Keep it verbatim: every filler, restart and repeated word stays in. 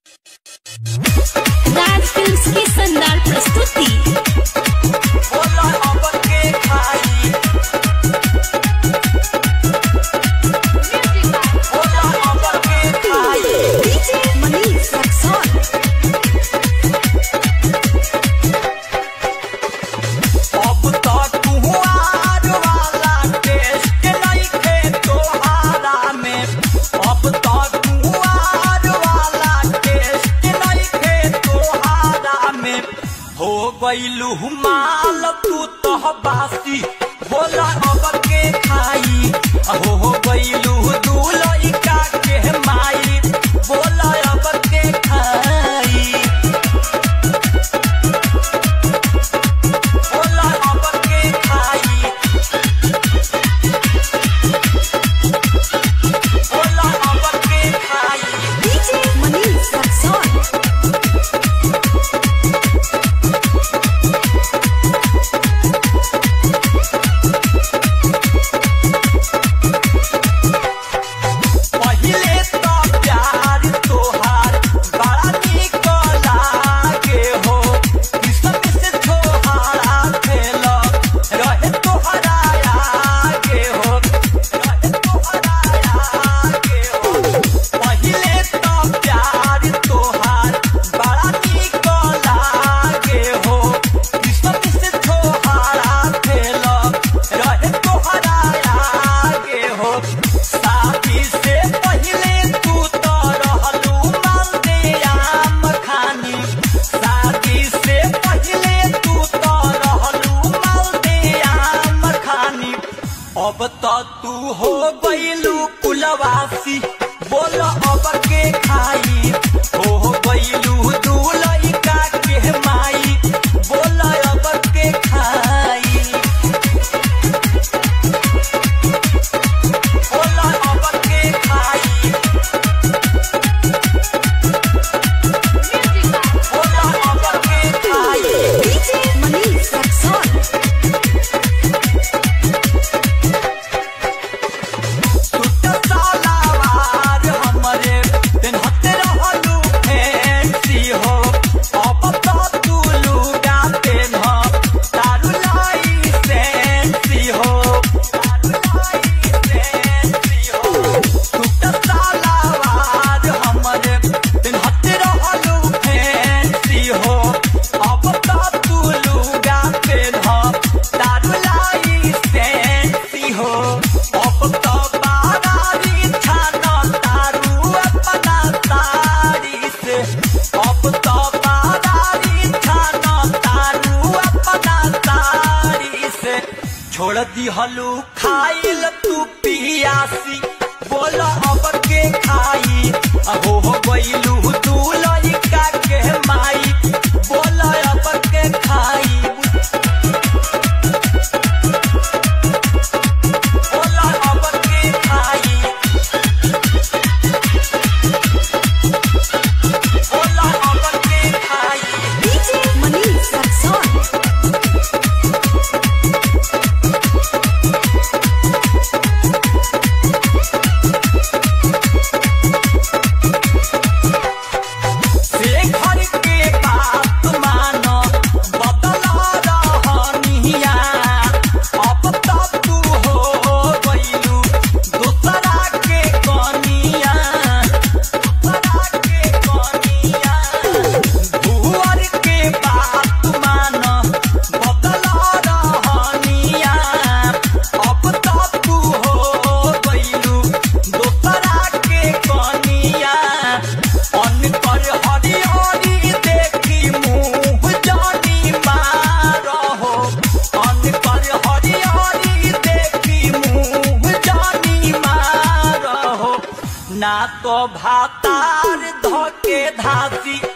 राज films की शानदार प्रस्तुति। गईलू माल तू तो बासी बोला अब के खाई हो हो गईलू दू लइका के माई बोला अब के खाई बोला अब के खाई बोला अब के खाई डीजे मनीष रक्सौल। अब तो तू हो गईलू कुलवासी बोलो अब के खाई हो हो गईलू दू लइका के माई बोलो अब के खाई बोलो अब के खाई बोलो अब के खाई डीजे मनीष रक्सौल। छोड़ दी हलू खाइल तू पियासी बोलो अब के खाई हो हो गईलू दू लइका के माई बोलो अब के खाई बोलो अब के खाई बोलो अब के खाई डीजे मनीष रक्सौल। ना तो भातार धके धासी